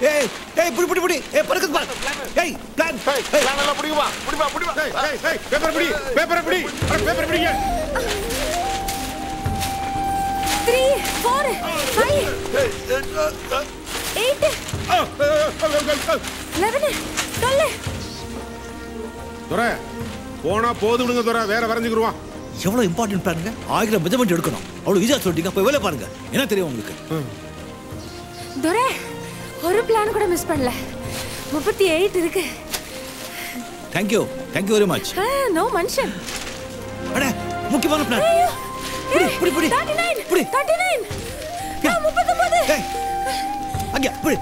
ஏய் ஏய் புடி ஏய் பறக்குது பாரு ஏய் பிளான் எல்லாம் புடிங்க ஏய் பேப்பர் புடி பேப்பர் புடிங்க 3 4 5 8 11 12 துரை போனா போது விடுங்க துரை வேற வரைஞ்சுக்குருவான் எவ்வளவு இம்பார்ட்டன்ட் பிளானுங்க 1000 மெஜர்மெண்ட் எடுக்கணும் அவ்வளவு ஈஸியா சொல்லிட்டீங்க போய் வேலை பாருங்க என்ன தெரியும் உங்களுக்கு துரை ஒரு பிளான் கூட மிஸ் பண்ணல 38 இருக்கு thank you very much no mention அட முக்கியமான பிளான் புடி 39 39 ஏய் அங்க புடி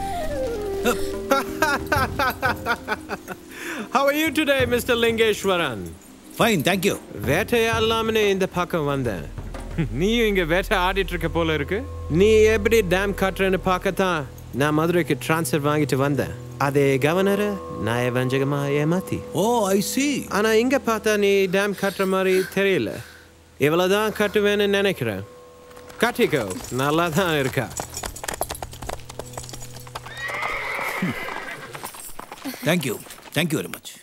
How are you today, Mr. Lingeshwaran? Fine, thank you. வேட்டையாடலாம்னு இந்த பக்கம் வந்தேன். நீயும் இங்க வேட்டை ஆடிட்டு இருக்க போல இருக்கு. நீ எப்படி டேம் கட்டுறேன்னு பார்க்கத்தான் நான் மதுரைக்கு ட்ரான்ஸ்ஃபர் வாங்கிட்டு வந்தேன். அதே கவர்னர் நயவஞ்சகமா ஏமாத்தி. Oh I see. ஆனா இங்க பார்த்தா நீ டேம் கட்டுற மாதிரி தெரியல. இவ்வளவுதான் கட்டுவேன்னு நினைக்கிறேன். கட்டிக்கோ, நல்லா தான் இருக்கா. Thank you very much.